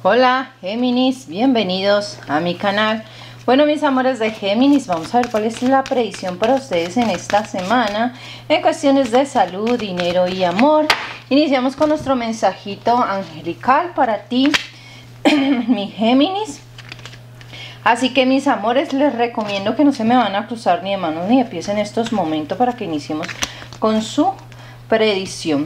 Hola Géminis, bienvenidos a mi canal. Bueno, mis amores de Géminis, vamos a ver cuál es la predicción para ustedes en esta semana en cuestiones de salud, dinero y amor. Iniciamos con nuestro mensajito angelical para ti, mi Géminis. Así que, mis amores, les recomiendo que no se me van a cruzar ni de manos ni de pies en estos momentos para que iniciemos con su predicción.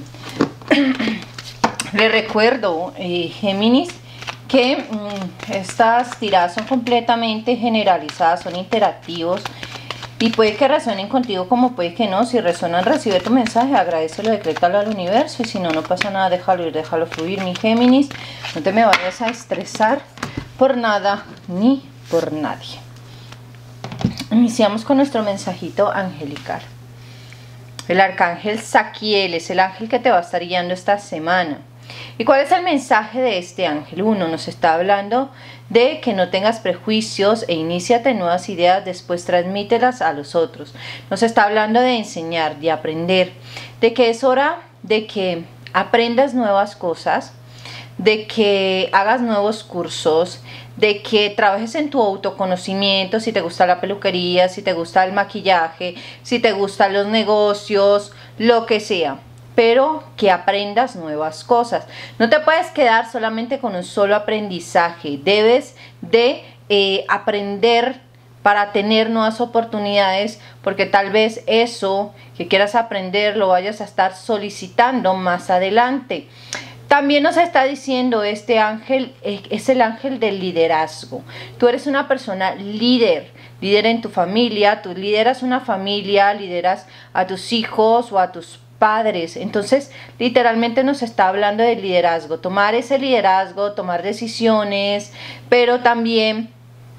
Les recuerdo, Géminis, que estas tiradas son completamente generalizadas, son interactivos y puede que resuenen contigo como puede que no. Si resuenan, recibe tu mensaje, agradecelo, decrétalo al universo, y si no, no pasa nada, déjalo ir, déjalo fluir, mi Géminis. No te me vayas a estresar por nada ni por nadie. Iniciamos con nuestro mensajito angelical. El arcángel Saquiel es el ángel que te va a estar guiando esta semana. ¿Y cuál es el mensaje de este ángel? Uno, nos está hablando de que no tengas prejuicios e iníciate nuevas ideas, después transmítelas a los otros. Nos está hablando de enseñar, de aprender, de que es hora de que aprendas nuevas cosas, de que hagas nuevos cursos, de que trabajes en tu autoconocimiento, si te gusta la peluquería, si te gusta el maquillaje, si te gustan los negocios, lo que sea, pero que aprendas nuevas cosas. No te puedes quedar solamente con un solo aprendizaje, debes de aprender para tener nuevas oportunidades, porque tal vez eso que quieras aprender lo vayas a estar solicitando más adelante. También nos está diciendo este ángel, es el ángel del liderazgo. Tú eres una persona líder en tu familia, tú lideras una familia, lideras a tus hijos o a tus padres. Entonces, literalmente nos está hablando de liderazgo, tomar ese liderazgo, tomar decisiones, pero también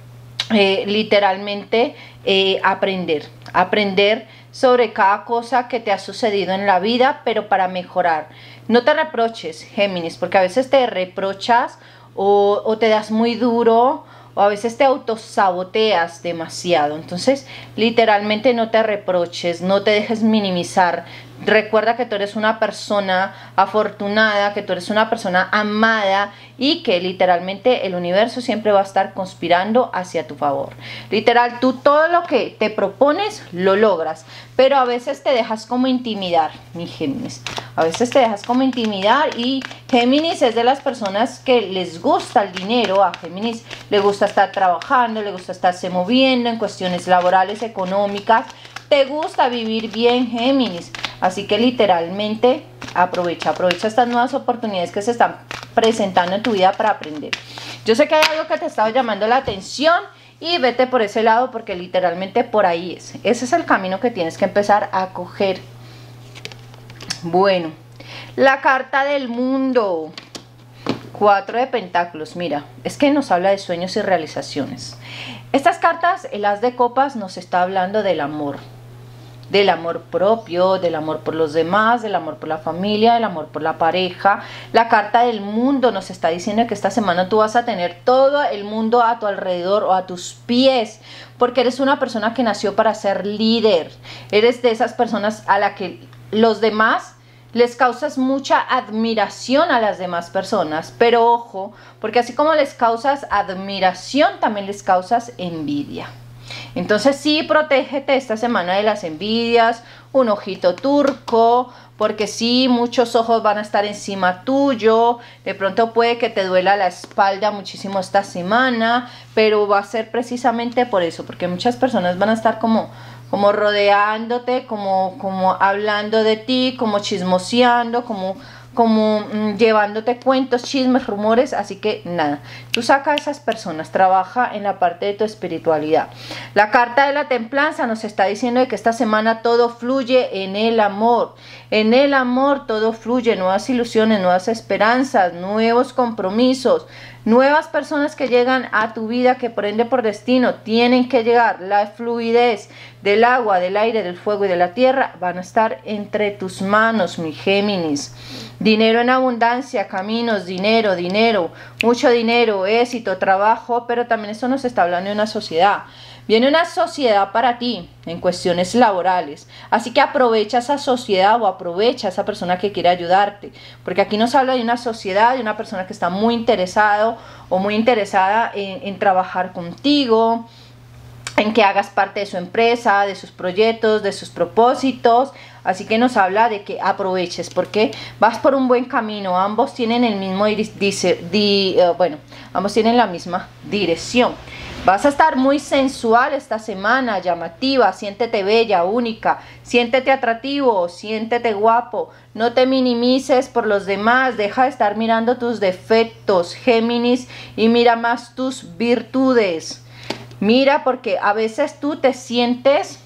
literalmente aprender sobre cada cosa que te ha sucedido en la vida, pero para mejorar. No te reproches, Géminis, porque a veces te reprochas o te das muy duro, o a veces te autosaboteas demasiado. Entonces, literalmente no te reproches, no te dejes minimizar. Recuerda que tú eres una persona afortunada, que tú eres una persona amada y que literalmente el universo siempre va a estar conspirando hacia tu favor. Literal, tú todo lo que te propones lo logras, pero a veces te dejas como intimidar, mi Géminis. A veces te dejas como intimidar, y Géminis es de las personas que les gusta el dinero. A Géminis le gusta estar trabajando, le gusta estarse moviendo en cuestiones laborales, económicas. Te gusta vivir bien, Géminis. Así que literalmente aprovecha estas nuevas oportunidades que se están presentando en tu vida para aprender. Yo sé que hay algo que te estaba llamando la atención y vete por ese lado, porque literalmente por ahí es. Ese es el camino que tienes que empezar a coger. Bueno, la carta del mundo. 4 de pentáculos, mira, es que nos habla de sueños y realizaciones. Estas cartas, el as de copas, nos está hablando del amor propio, del amor por los demás, del amor por la familia, del amor por la pareja. La carta del mundo nos está diciendo que esta semana tú vas a tener todo el mundo a tu alrededor o a tus pies, porque eres una persona que nació para ser líder. Eres de esas personas a la que los demás les causas mucha admiración a las demás personas, pero ojo, porque así como les causas admiración, también les causas envidia. Entonces sí, protégete esta semana de las envidias, un ojito turco, porque sí, muchos ojos van a estar encima tuyo. De pronto puede que te duela la espalda muchísimo esta semana, pero va a ser precisamente por eso, porque muchas personas van a estar como rodeándote, como hablando de ti, como chismoseando, como llevándote cuentos, chismes, rumores. Así que nada, tú saca a esas personas, trabaja en la parte de tu espiritualidad. La carta de la templanza nos está diciendo de que esta semana todo fluye en el amor. En el amor todo fluye, nuevas ilusiones, nuevas esperanzas, nuevos compromisos, nuevas personas que llegan a tu vida, que por ende por destino tienen que llegar. La fluidez del agua, del aire, del fuego y de la tierra van a estar entre tus manos, mi Géminis. Dinero en abundancia, caminos, dinero, dinero, mucho dinero, éxito, trabajo, pero también esto nos está hablando de una sociedad. Viene una sociedad para ti en cuestiones laborales, así que aprovecha esa sociedad o aprovecha a esa persona que quiere ayudarte, porque aquí nos habla de una sociedad, de una persona que está muy interesado o muy interesada en trabajar contigo, en que hagas parte de su empresa, de sus proyectos, de sus propósitos. Así que nos habla de que aproveches porque vas por un buen camino. Ambos tienen el mismo ambos tienen la misma dirección. Vas a estar muy sensual esta semana, llamativa, siéntete bella, única, siéntete atractivo, siéntete guapo. No te minimices por los demás, deja de estar mirando tus defectos, Géminis, y mira más tus virtudes. Mira, porque a veces tú te sientes,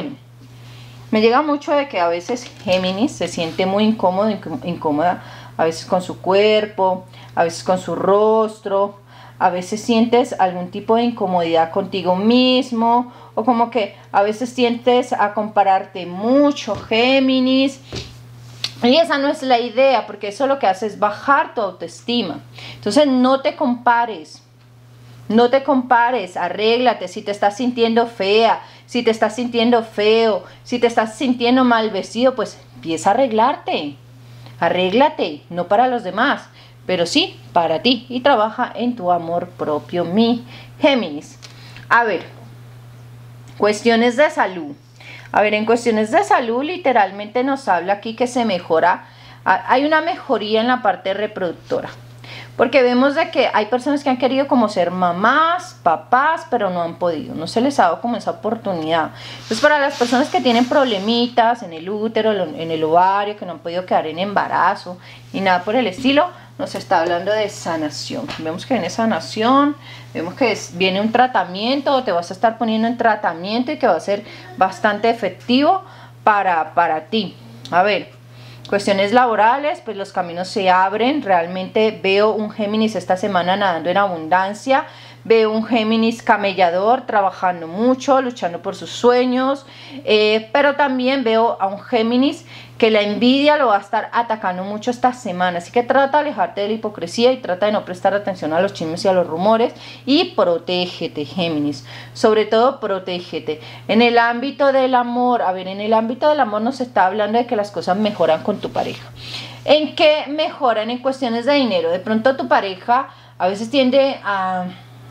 me llega mucho de que a veces Géminis se siente muy incómodo, incómoda, a veces con su cuerpo, a veces con su rostro, a veces sientes algún tipo de incomodidad contigo mismo, o como que a veces sientes a compararte mucho, Géminis. Y esa no es la idea, porque eso lo que hace es bajar tu autoestima. Entonces no te compares. No te compares, arréglate. Si te estás sintiendo fea, si te estás sintiendo feo, si te estás sintiendo mal vestido, pues empieza a arreglarte. Arréglate, no para los demás, pero sí para ti. Y trabaja en tu amor propio, mi Géminis. A ver, cuestiones de salud. A ver, en cuestiones de salud literalmente nos habla aquí que se mejora. Hay una mejoría en la parte reproductora. Porque vemos de que hay personas que han querido como ser mamás, papás, pero no han podido. No se les ha dado como esa oportunidad. Entonces, para las personas que tienen problemitas en el útero, en el ovario, que no han podido quedar en embarazo y nada por el estilo, nos está hablando de sanación. Vemos que viene sanación, vemos que viene un tratamiento, o te vas a estar poniendo en tratamiento y que va a ser bastante efectivo para ti. A ver. Cuestiones laborales, pues los caminos se abren. Realmente veo un Géminis esta semana nadando en abundancia. Veo un Géminis camellador, trabajando mucho, luchando por sus sueños. Pero también veo a un Géminis que la envidia lo va a estar atacando mucho esta semana. Así que trata de alejarte de la hipocresía y trata de no prestar atención a los chismes y a los rumores. Y protégete, Géminis. Sobre todo, protégete. En el ámbito del amor, a ver, en el ámbito del amor nos está hablando de que las cosas mejoran con tu pareja. ¿En qué mejoran? En cuestiones de dinero. De pronto tu pareja a veces tiende a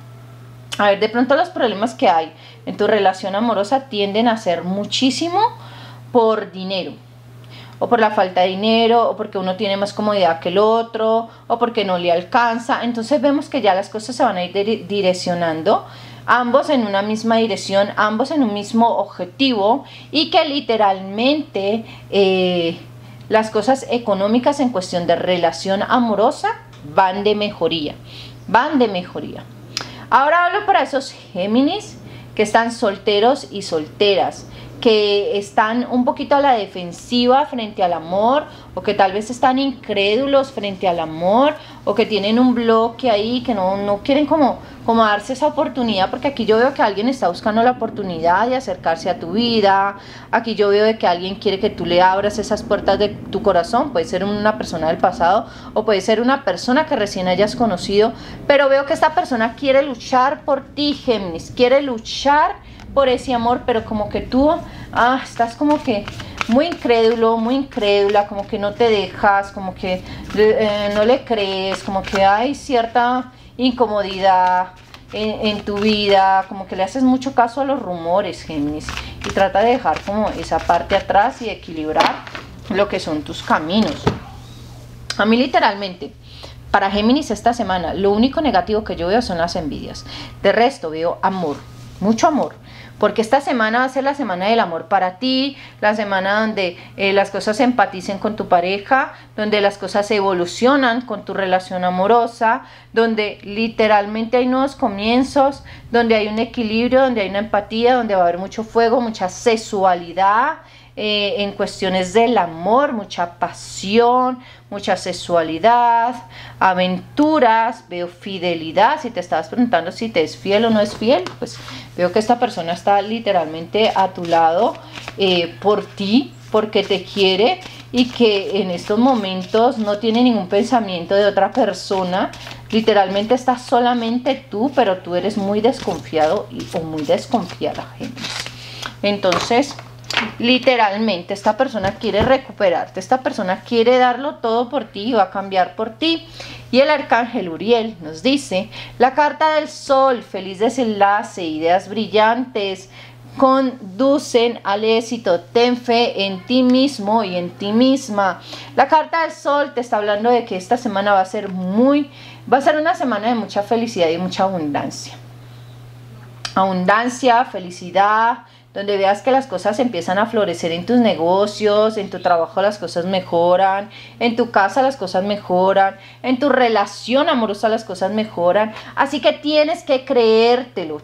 ver, de pronto los problemas que hay en tu relación amorosa tienden a ser muchísimo por dinero. O por la falta de dinero, o porque uno tiene más comodidad que el otro, o porque no le alcanza. Entonces vemos que ya las cosas se van a ir direccionando, ambos en una misma dirección, ambos en un mismo objetivo, y que literalmente las cosas económicas en cuestión de relación amorosa van de mejoría, van de mejoría. Ahora hablo para esos Géminis que están solteros y solteras, que están un poquito a la defensiva frente al amor, o que tal vez están incrédulos frente al amor, o que tienen un bloque ahí, que no quieren como darse esa oportunidad, porque aquí yo veo que alguien está buscando la oportunidad de acercarse a tu vida. Aquí yo veo de que alguien quiere que tú le abras esas puertas de tu corazón. Puede ser una persona del pasado, o puede ser una persona que recién hayas conocido, pero veo que esta persona quiere luchar por ti, Géminis, quiere luchar por ese amor, pero como que tú estás como que muy incrédulo, muy incrédula, como que no te dejas, como que no le crees, como que hay cierta incomodidad en tu vida, como que le haces mucho caso a los rumores, Géminis, y trata de dejar como esa parte atrás y equilibrar lo que son tus caminos. A mí literalmente, para Géminis esta semana, lo único negativo que yo veo son las envidias. De resto veo amor, mucho amor. Porque esta semana va a ser la semana del amor para ti, la semana donde las cosas se empaticen con tu pareja, donde las cosas evolucionan con tu relación amorosa, donde literalmente hay nuevos comienzos, donde hay un equilibrio, donde hay una empatía, donde va a haber mucho fuego, mucha sexualidad, en cuestiones del amor, mucha pasión, mucha sexualidad, aventuras, veo fidelidad. Si te estabas preguntando si te es fiel o no es fiel, pues veo que esta persona está literalmente a tu lado por ti, porque te quiere y que en estos momentos no tiene ningún pensamiento de otra persona. Literalmente estás solamente tú, pero tú eres muy desconfiado o muy desconfiada, Géminis. Entonces, literalmente esta persona quiere recuperarte, esta persona quiere darlo todo por ti y va a cambiar por ti. Y el arcángel Uriel nos dice, la carta del sol, feliz desenlace, ideas brillantes conducen al éxito, ten fe en ti mismo y en ti misma. La carta del sol te está hablando de que esta semana va a ser una semana de mucha felicidad y mucha abundancia. Abundancia, felicidad, donde veas que las cosas empiezan a florecer en tus negocios, en tu trabajo las cosas mejoran, en tu casa las cosas mejoran, en tu relación amorosa las cosas mejoran. Así que tienes que creértelo,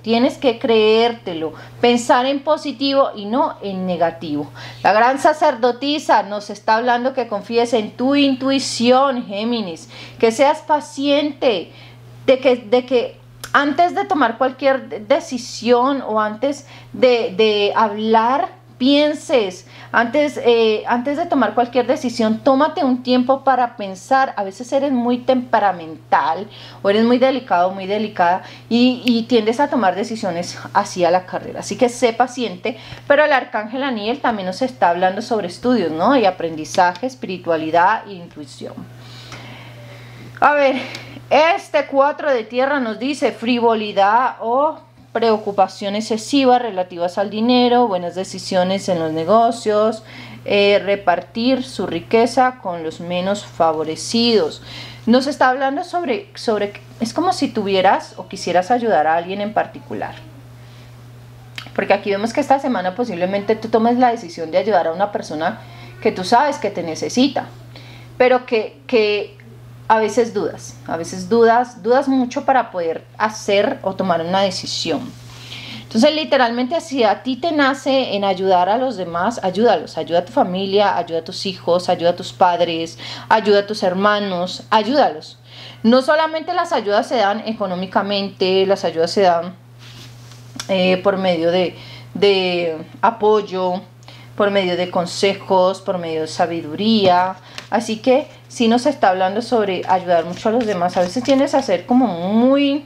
pensar en positivo y no en negativo. La gran sacerdotisa nos está hablando que confíes en tu intuición, Géminis, que seas paciente, de que antes de tomar cualquier decisión o antes de hablar, pienses. Antes de tomar cualquier decisión, tómate un tiempo para pensar. A veces eres muy temperamental o eres muy delicado, muy delicada y tiendes a tomar decisiones así a la carrera. Así que sé paciente, pero el arcángel Aniel también nos está hablando sobre estudios, ¿no? Y aprendizaje, espiritualidad e intuición. A ver, este 4 de tierra nos dice frivolidad o preocupación excesiva relativas al dinero, buenas decisiones en los negocios, repartir su riqueza con los menos favorecidos. Nos está hablando sobre, es como si tuvieras o quisieras ayudar a alguien en particular. Porque aquí vemos que esta semana posiblemente tú tomes la decisión de ayudar a una persona que tú sabes que te necesita, pero que a veces dudas mucho para poder hacer o tomar una decisión. Entonces, literalmente, si a ti te nace en ayudar a los demás, ayúdalos, ayuda a tu familia, ayuda a tus hijos, ayuda a tus padres, ayuda a tus hermanos, ayúdalos. No solamente las ayudas se dan económicamente, las ayudas se dan por medio de apoyo, por medio de consejos, por medio de sabiduría. Así que sí nos está hablando sobre ayudar mucho a los demás. A veces tienes a ser como muy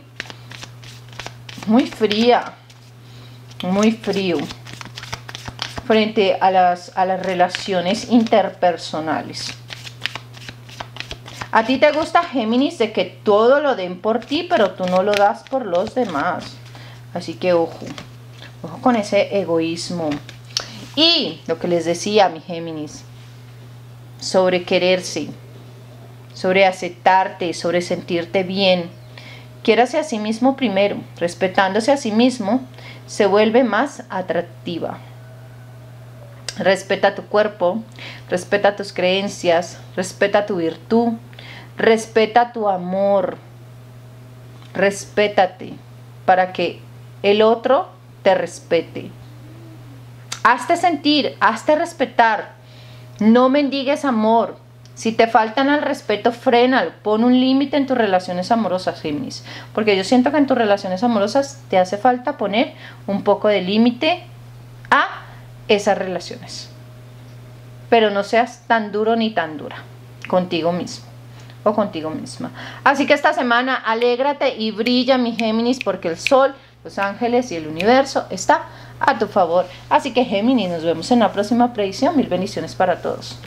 fría, muy frío frente a las relaciones interpersonales. A ti te gusta, Géminis, de que todo lo den por ti, pero tú no lo das por los demás. Así que ojo con ese egoísmo. Y lo que les decía, mi Géminis, sobre quererse, sobre aceptarte, sobre sentirte bien. Quiérase a sí mismo primero. Respetándose a sí mismo, se vuelve más atractiva. Respeta tu cuerpo, respeta tus creencias, respeta tu virtud, respeta tu amor. Respétate para que el otro te respete. Hazte sentir, hazte respetar. No mendigues amor. Si te faltan al respeto, frénalo. Pon un límite en tus relaciones amorosas, Géminis. Porque yo siento que en tus relaciones amorosas te hace falta poner un poco de límite a esas relaciones. Pero no seas tan duro ni tan dura contigo mismo o contigo misma. Así que esta semana alégrate y brilla, mi Géminis, porque el sol, los ángeles y el universo está a tu favor. Así que, Géminis, nos vemos en la próxima predicción. Mil bendiciones para todos.